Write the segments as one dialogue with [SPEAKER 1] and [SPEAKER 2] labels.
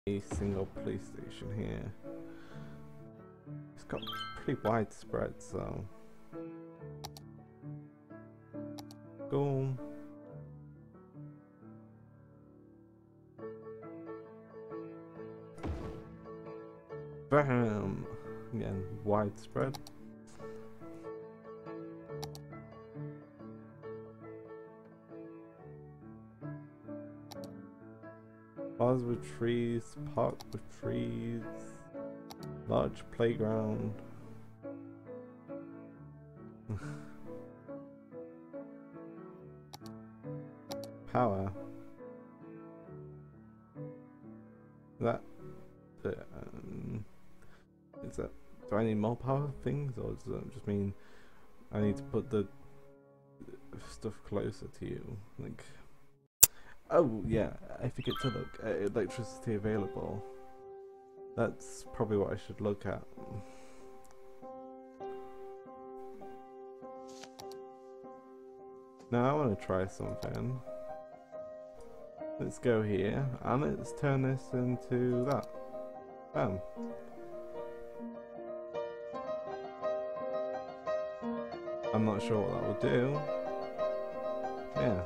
[SPEAKER 1] a single police station here. It's got pretty widespread, so boom. Bam! Again, widespread. Bars with trees, park with trees, large playground. Power. That. Is that? Do I need more power things, or does that just mean I need to put the stuff closer to you? Like. Oh yeah, I forget to look at electricity available. That's probably what I should look at. Now I want to try something. Let's go here and let's turn this into that. Bam. I'm not sure what that will do. Yeah.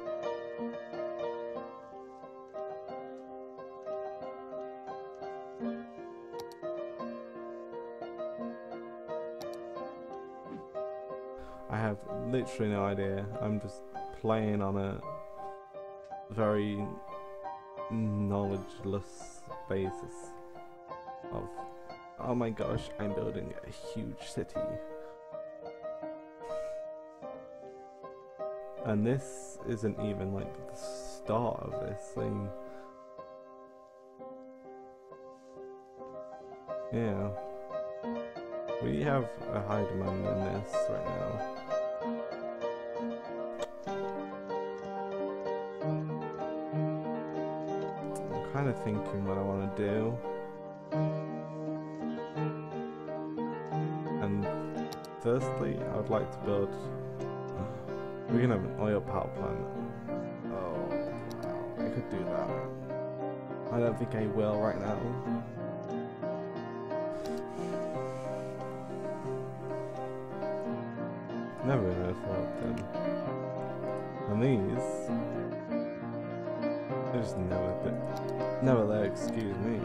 [SPEAKER 1] I have literally no idea. I'm just playing on a very knowledgeless basis of, oh my gosh, I'm building a huge city. And this isn't even like the start of this thing. Yeah. We have a high demand in this right now. I'm kind of thinking what I want to do. And firstly, I would like to build... We're gonna have an oil power plant. Oh, wow, I could do that. I don't think I will right now. Never know if I've done. And these, they're just never there, excuse me.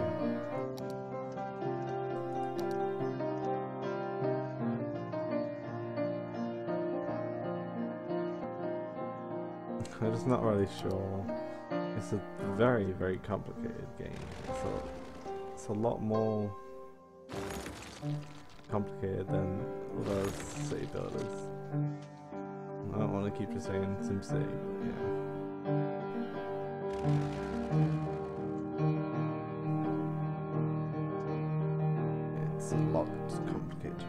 [SPEAKER 1] I'm just not really sure. It's a very, very complicated game. It's a lot more complicated than those city builders. I don't want to keep just saying SimCity, but yeah. It's a lot complicated.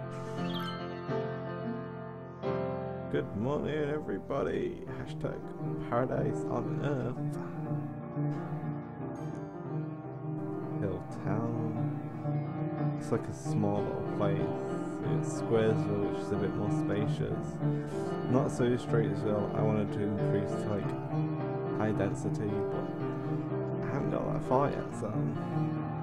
[SPEAKER 1] Good morning, everybody. Hashtag paradise on earth. Hill town. It's like a small little place. It's Squaresville, which is a bit more spacious. Not so Straightsville. I wanted to increase to like high density, but I haven't got that far yet, so